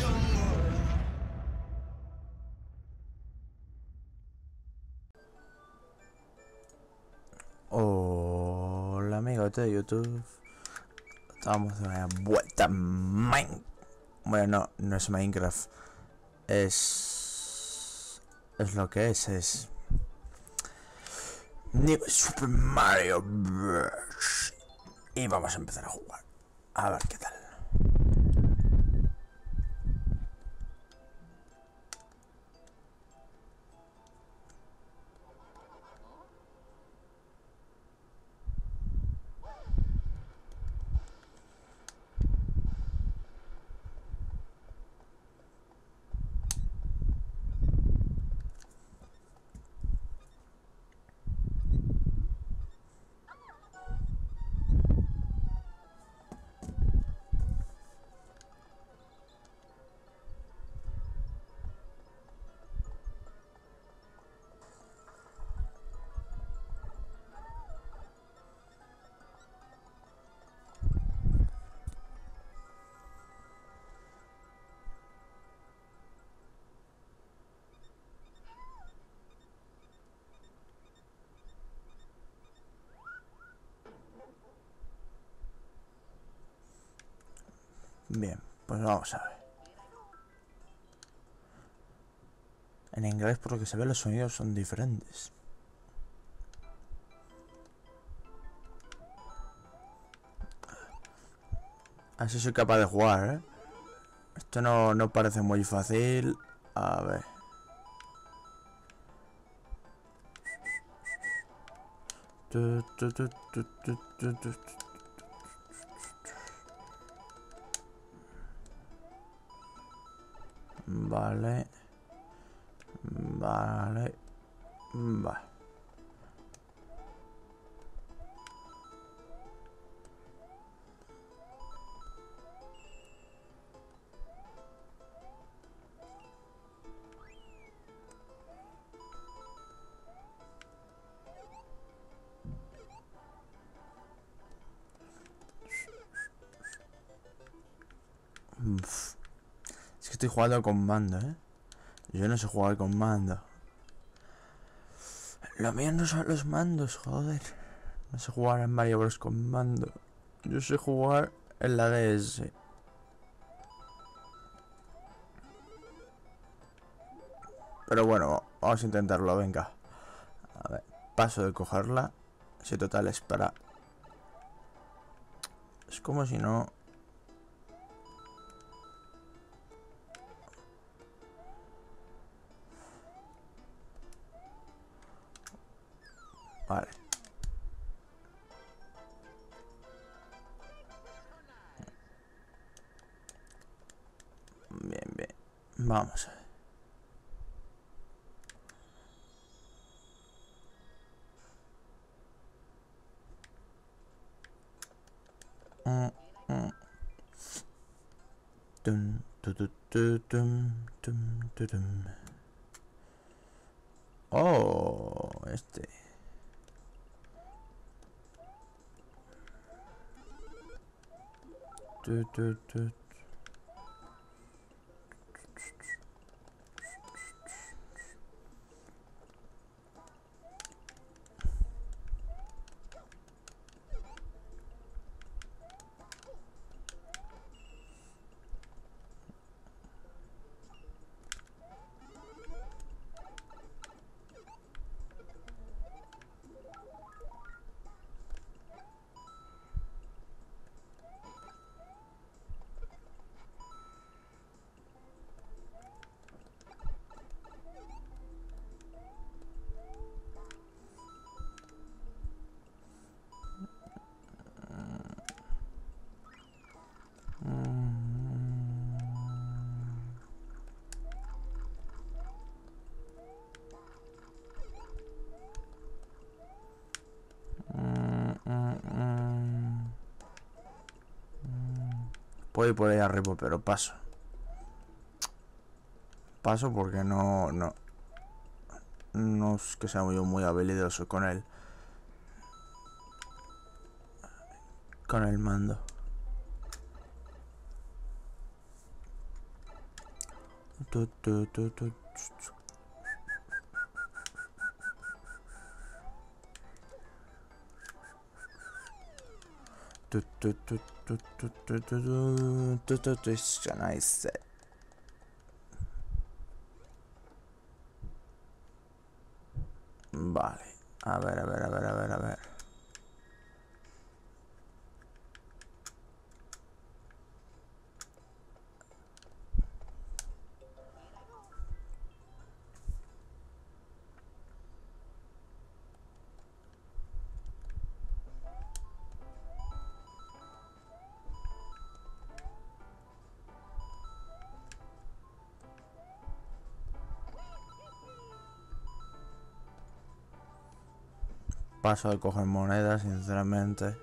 Hola amigos de YouTube. Estamos de una vuelta en Bueno, no es Minecraft. Es lo que es New Super Mario Bros. Y vamos a empezar a jugar. A ver qué tal. Bien, pues vamos a ver. En inglés, por lo que se ve, los sonidos son diferentes. Así soy capaz de jugar, ¿eh? Esto no parece muy fácil. A ver. Vale. Vale. Vale. Es que estoy jugando con mando, ¿eh? Yo no sé jugar con mando. Lo mío no son los mandos, joder. No sé jugar en Mario Bros con mando. Yo sé jugar en la DS. Pero bueno, vamos a intentarlo, venga. A ver, paso de cogerla. Si total es para... Es como si no... Vale. Bien, bien. Vamos a ver. Tum, tu, tu, tu, tum, tum, tu, tum. Oh, este. Tu, tu, tu. Puedo ir por ahí arriba, pero paso. Paso porque no es que sea muy habilidoso con él. Con el mando. Nice. Vale. A ver, a ver, a ver, a ver, a ver. Paso de coger monedas, sinceramente.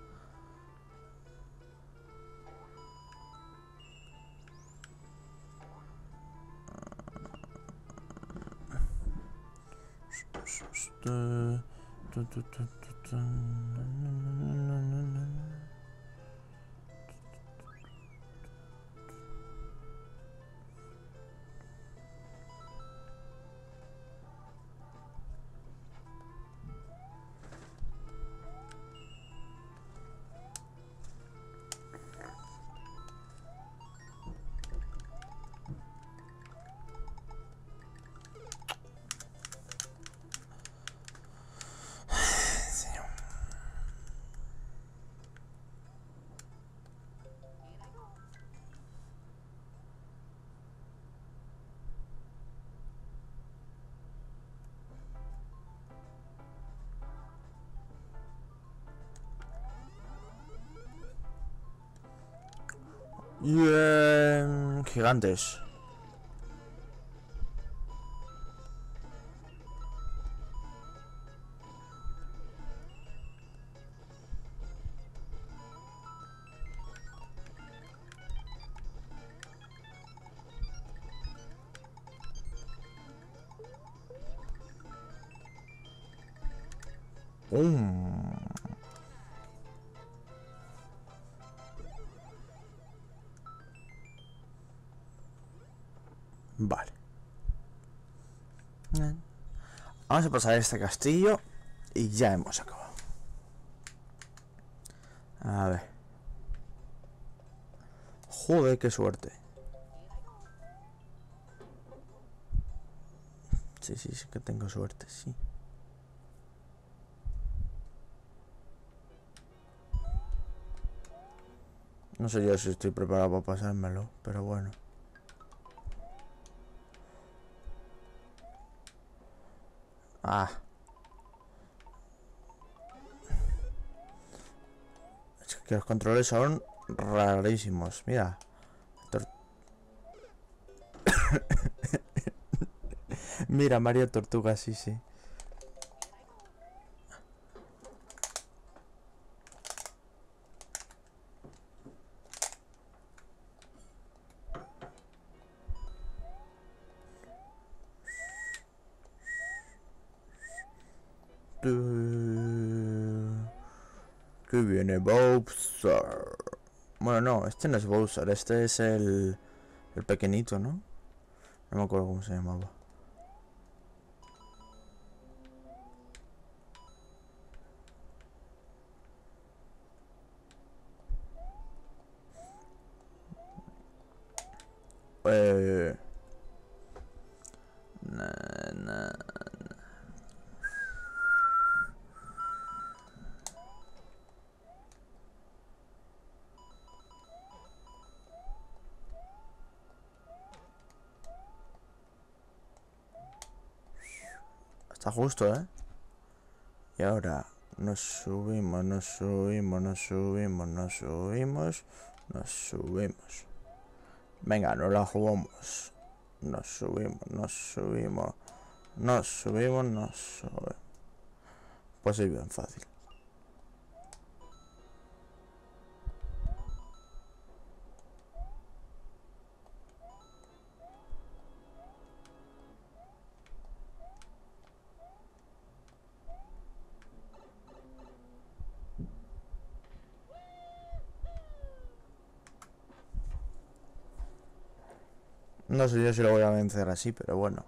Gigantes. Vale. Vamos a pasar este castillo y ya hemos acabado. A ver. Joder, qué suerte. Sí, sí, sí que tengo suerte, sí. No sé yo si estoy preparado para pasármelo, pero bueno. Ah. Es que los controles son rarísimos. Mira. Mira, Mario Tortuga, sí, sí. Que viene Bowser. Bueno, no, este no es Bowser, este es el pequeñito, ¿no? No me acuerdo cómo se llamaba. Nah, nah. Está justo, ¿eh? Y ahora nos subimos, nos subimos, nos subimos, nos subimos, nos subimos. Venga, nos la jugamos. Nos subimos, nos subimos, nos subimos, nos subimos. Pues es bien fácil. No sé yo si lo voy a vencer así, pero bueno.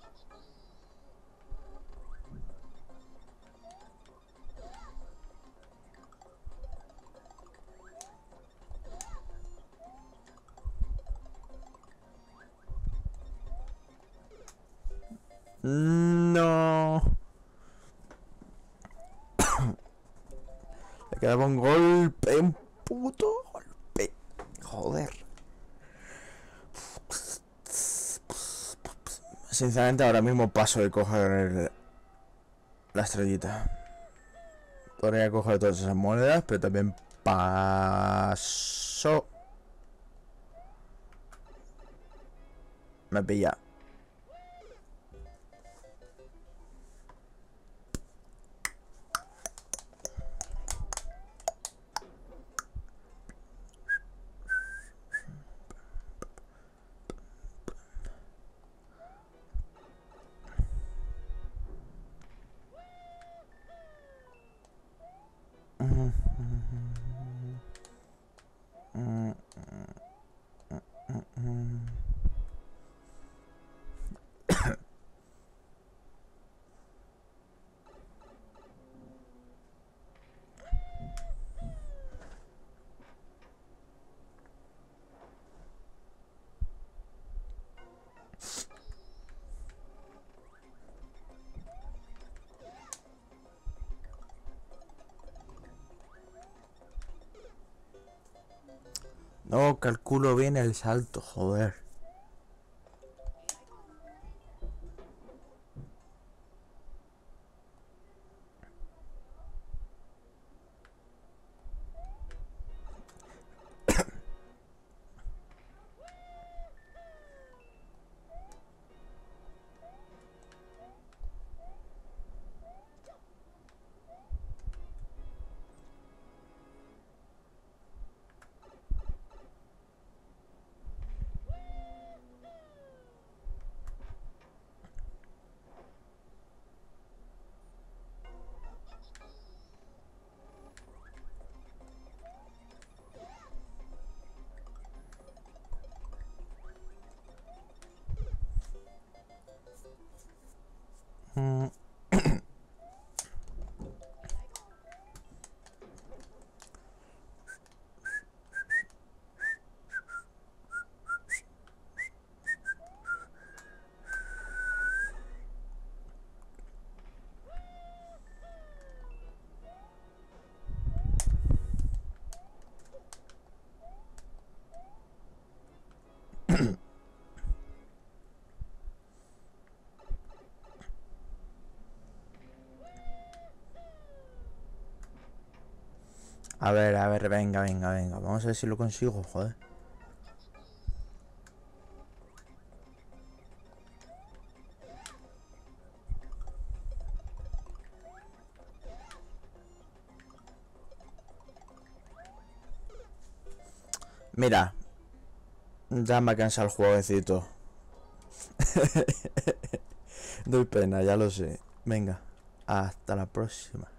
No. Le quedaba un golpe, un puto golpe. Joder. Sinceramente ahora mismo paso de coger la estrellita. Podría coger todas esas monedas, pero también paso. Me pilla. No calculo bien el salto, joder. A ver, venga. Vamos a ver si lo consigo, joder. Mira, ya me ha cansado el jueguecito. Doy pena, ya lo sé. Venga, hasta la próxima.